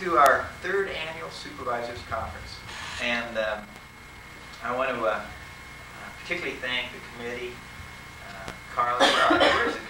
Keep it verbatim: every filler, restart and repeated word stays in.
to our third annual Supervisors Conference. And um, I want to uh, uh, particularly thank the committee. Uh, Carla, where, are, where is